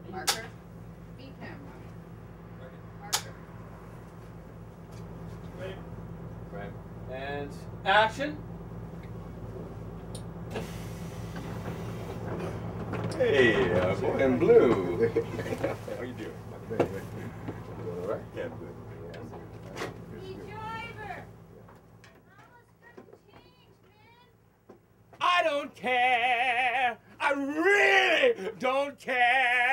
Marker. Speed camera. Marker. Ready? Right. And action. Hey, boy in blue. How you doing? All right? Yeah, good. Hey, driver. I don't care. I really don't care.